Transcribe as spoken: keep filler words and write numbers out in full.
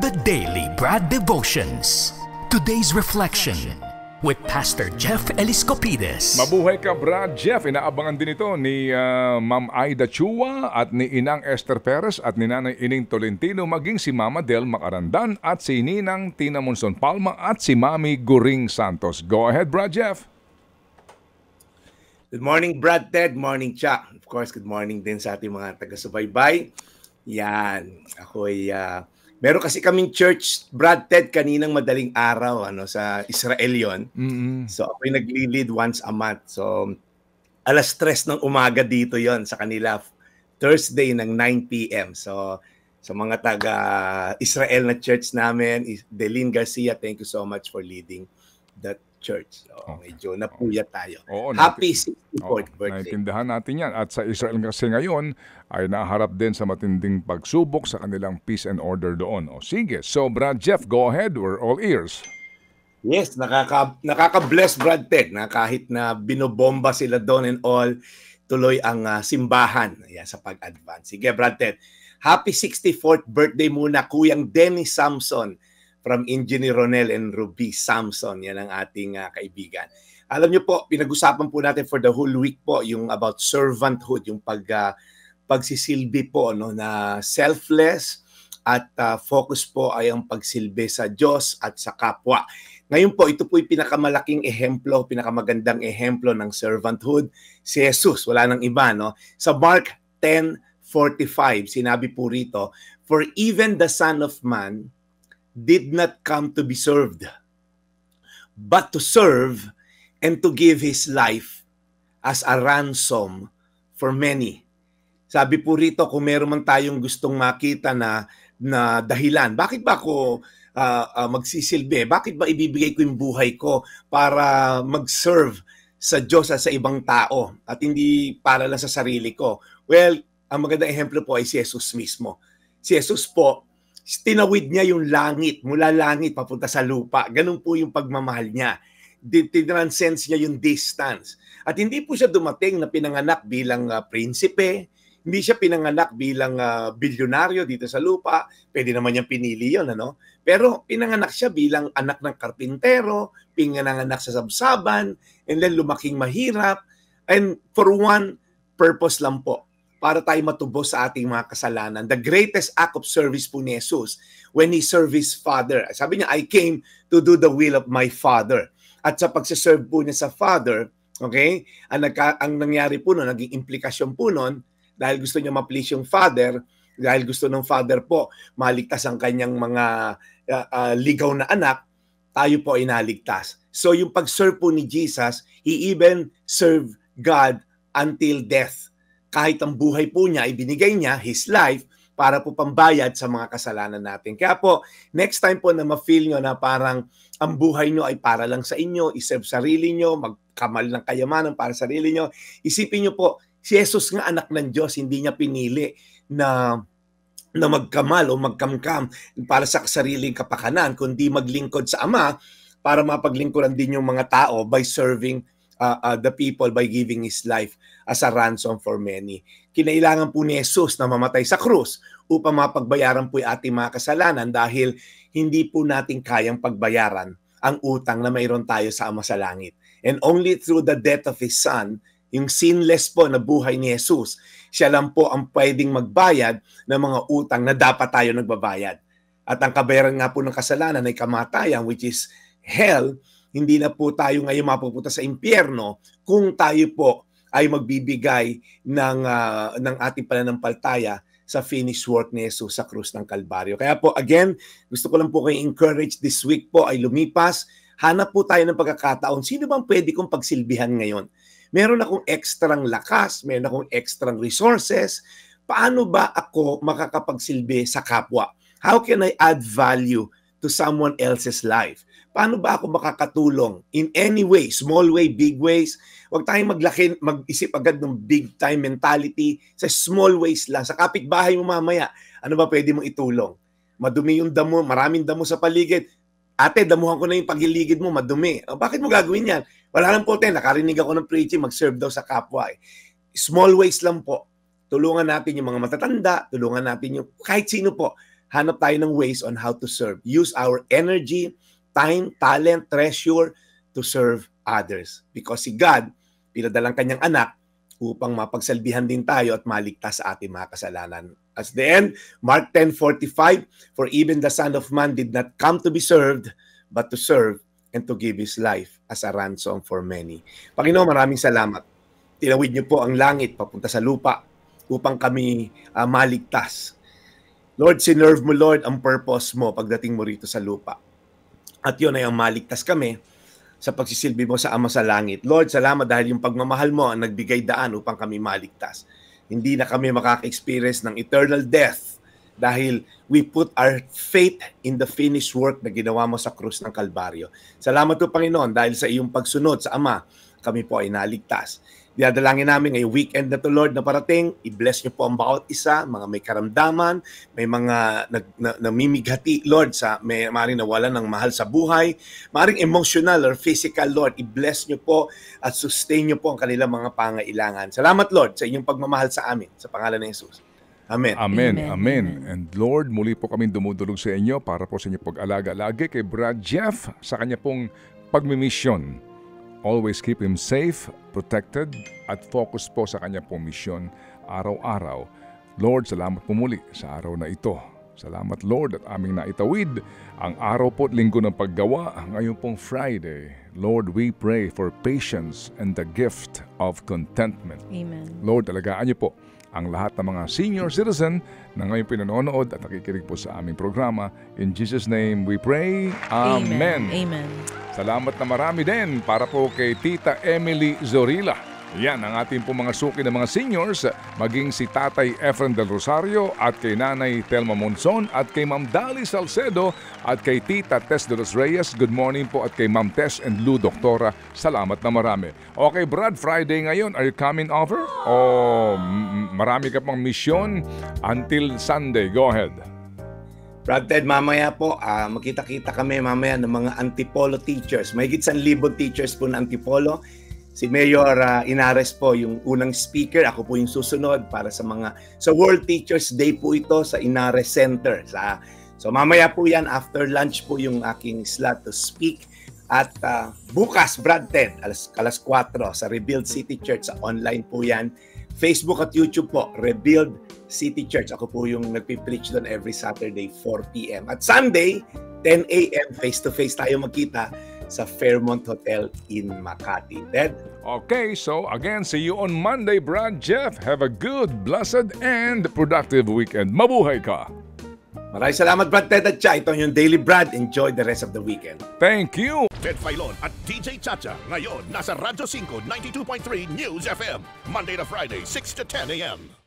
The Daily Brad Devotions. Today's reflection with Pastor Jeff Eliscopides. Mabuhay ka, Brad Jeff. Inaabangan din ito ni uh, Ma'am Aida Chua at ni Inang Esther Perez at ni Nanay Ining Tolentino, maging si Mama Del Macarandan at si Ninang Tina Monson Palma at si Mami Guring Santos. Go ahead, Brad Jeff. Good morning, Brad Ted. Morning, Chuck. Of course, good morning din sa ating mga taga-subaybay. Yan. Ako'y... Uh, meron kasi kaming church, Brad Ted, kaninang madaling araw ano sa Israel yon. Mm-hmm. So ako'y nagli-lead once a month. So alas tres ng umaga dito yon sa kanila. Thursday ng nine p.m. So sa mga taga-Israel na church namin, Delin Garcia, thank you so much for leading that church. So, oh, medyo napuyat tayo. Oo, Happy sixty-fourth oo, birthday. Naiintindihan natin yan. At sa Israel kasi ngayon ay naharap din sa matinding pagsubok sa kanilang peace and order doon. O sige, so Brad Jeff, go ahead. We're all ears. Yes, nakaka, nakaka-bless Brad Ted na kahit na binobomba sila doon and all, tuloy ang uh, simbahan yan, sa pag-advance. Sige Brad Ted, happy sixty-fourth birthday muna Kuyang Denny Samson from Engineer Ronel and Ruby Samson. Yan ang ating uh, kaibigan. Alam niyo po, pinag-usapan po natin for the whole week po yung about servanthood, yung pag, uh, pagsisilbi po no, na selfless at uh, focus po ay ang pagsilbi sa Diyos at sa kapwa. Ngayon po, ito po yung pinakamalaking ehemplo, pinakamagandang ehemplo ng servanthood, si Jesus. Wala nang iba. No? Sa Mark ten forty-five, sinabi po rito, "For even the Son of Man did not come to be served, but to serve and to give His life as a ransom for many." Sabi po rito, kung meron man tayong gustong makita na, na dahilan, bakit ba ako uh, uh, magsisilbi? Bakit ba ibibigay ko yung buhay ko para mag-serve sa Diyos at sa ibang tao at hindi para lang sa sarili ko? Well, ang magandang ehemplo po ay si Jesus mismo. Si Jesus po, tinawid niya yung langit, mula langit papunta sa lupa. Ganun po yung pagmamahal niya. Tinranscends niya yung distance. At hindi po siya dumating na pinanganak bilang uh, prinsipe, hindi siya pinanganak bilang uh, bilyonaryo dito sa lupa. Pwede naman niyang pinili yun, ano? Pero pinanganak siya bilang anak ng karpintero, pinanganak sa sabsaban, and then lumaking mahirap. And for one purpose lang po, para tayo matubos sa ating mga kasalanan. The greatest act of service po ni Jesus when He served His Father. Sabi niya, I came to do the will of my Father. At sa pagsiserve po niya sa Father, okay, ang, nagka, ang nangyari po noon, naging implikasyon po noon, dahil gusto niya ma-please yung Father, dahil gusto ng Father po, maligtas ang kanyang mga uh, uh, ligaw na anak, tayo po ay naligtas. So yung pag-serve po ni Jesus, He even served God until death. Kahit ang buhay po niya, ibinigay niya, His life, para po pambayad sa mga kasalanan natin. Kaya po, next time po na ma-feel nyo na parang ang buhay nyo ay para lang sa inyo, iserve sarili nyo, magkamal ng kayamanan para sa sarili nyo, isipin nyo po, si Jesus nga anak ng Diyos, hindi niya pinili na na magkamal o magkamkam para sa sariling kapakanan, kundi maglingkod sa Ama para mapaglingkuran din yung mga tao by serving Uh, uh, the people by giving His life as a ransom for many. Kinailangan po ni Jesus na mamatay sa krus upang mapagbayaran po yung ating mga kasalanan dahil hindi po natin kayang pagbayaran ang utang na mayroon tayo sa Ama sa Langit. And only through the death of His Son, yung sinless po na buhay ni Jesus, siya lang po ang pwedeng magbayad ng mga utang na dapat tayo nagbabayad. At ang kabayaran nga po ng kasalanan ay kamatayan, which is hell. Hindi na po tayo ngayon mapupunta sa impyerno kung tayo po ay magbibigay ng, uh, ng ating pananampalataya sa finished work ni Jesus sa krus ng Kalbaryo. Kaya po, again, gusto ko lang po kayo encourage this week po ay lumipas. Hanap po tayo ng pagkakataon. Sino bang pwede kong pagsilbihan ngayon? Meron akong ekstrang lakas, meron akong ekstrang resources. Paano ba ako makakapagsilbi sa kapwa? How can I add value to someone else's life? Paano ba ako makakatulong in any way, small way, big ways? Huwag tayong maglaki, mag-isip agad ng big time mentality sa small ways lang. Sa kapitbahay mo mamaya, ano ba pwede mong itulong? Madumi yung damo, maraming damo sa paligid. Ate, damuhan ko na yung pagiligid mo, madumi. O, bakit mo gagawin yan? Wala lang po tayo, nakarinig ako ng preaching, mag-serve daw sa kapwa. Eh. Small ways lang po. Tulungan natin yung mga matatanda, tulungan natin yung kahit sino po. hanap tayo ng ways on how to serve. Use our energy, time, talent, treasure to serve others. Because si God, pinadalang kanyang anak upang mapagsalbihan din tayo at maligtas sa ating mga kasalanan. As the end, Mark ten forty-five, for even the Son of Man did not come to be served, but to serve and to give His life as a ransom for many. Panginoon, maraming salamat. Tinawid niyo po ang langit papunta sa lupa upang kami uh, maligtas. Lord, sinerve mo, Lord, ang purpose mo pagdating mo rito sa lupa. At yun ay ang maligtas kami sa pagsisilbi mo sa Ama sa Langit. Lord, salamat dahil yung pagmamahal mo ang nagbigay daan upang kami maligtas. Hindi na kami makaka-experience ng eternal death dahil we put our faith in the finished work na ginawa mo sa krus ng Kalbaryo. Salamat po, Panginoon, dahil sa iyong pagsunod sa Ama, kami po ay naligtas. Dinadalangin namin ngayong weekend na to, Lord, na parating. I-bless niyo po ang bawat isa, mga may karamdaman, may mga nag, na, namimighati, Lord, sa may maaaring nawalan ng mahal sa buhay, maaaring emotional or physical, Lord. I-bless niyo po at sustain niyo po ang kanilang mga pangailangan. Salamat, Lord, sa inyong pagmamahal sa amin. Sa pangalan ng Jesus. Amen. Amen. Amen. Amen. And Lord, muli po kami dumudulog sa inyo para po sa inyong pag-alaga lagi kay Brad Jeff sa kanya pong pagmimisyon. Always keep him safe, protected, at focus po sa kanya pong misyon araw-araw. Lord, salamat po muli sa araw na ito. Salamat, Lord, at aming naitawid ang araw po at linggo ng paggawa ngayon pong Friday. Lord, we pray for patience and the gift of contentment. Amen. Lord, alagaan niyo po ang lahat ng mga senior citizen na ngayon pinanonood at nakikinig po sa aming programa. In Jesus' name we pray. Amen. Amen. Amen. Salamat na marami din para po kay Tita Emily Zorilla. Yan ang ating po mga suki ng mga seniors, maging si Tatay Efren Del Rosario at kay Nanay Telma Monzon at kay Ma'am Dali Salcedo at kay Tita Tess de los Reyes. Good morning po at kay Ma'am Tess and Lou Doktora. Salamat na marami. Okay, Brad, Friday ngayon. Are you coming over? O marami ka pang misyon until Sunday? Go ahead. Brad Ted, mamaya po, uh, magkita-kita kami mamaya ng mga Antipolo teachers. May higit isang libong teachers po ng Antipolo. Si Mayor uh, Inares po yung unang speaker. Ako po yung susunod para sa mga sa World Teachers Day po ito sa Inares Center. Sa, so mamaya po yan, after lunch po yung aking slot to speak. At uh, bukas, Brad Ted, alas, alas kwatro sa Rebuild City Church. Sa online po yan. Facebook at YouTube po, Rebuild City Church. Ako po yung nagpipreach doon every Saturday, four p.m. At Sunday, ten a.m. face-to-face tayo magkita sa Fairmont Hotel in Makati. Ted? Okay, so again, see you on Monday, Brad Jeff. Have a good, blessed, and productive weekend. Mabuhay ka! Maraming salamat, Brad Ted at Cha. Ito yung Daily Brad. Enjoy the rest of the weekend. Thank you! Ted Filon at D J Chacha. Ngayon, nasa Radyo five ninety-two point three News F M. Monday to Friday, six to ten a.m.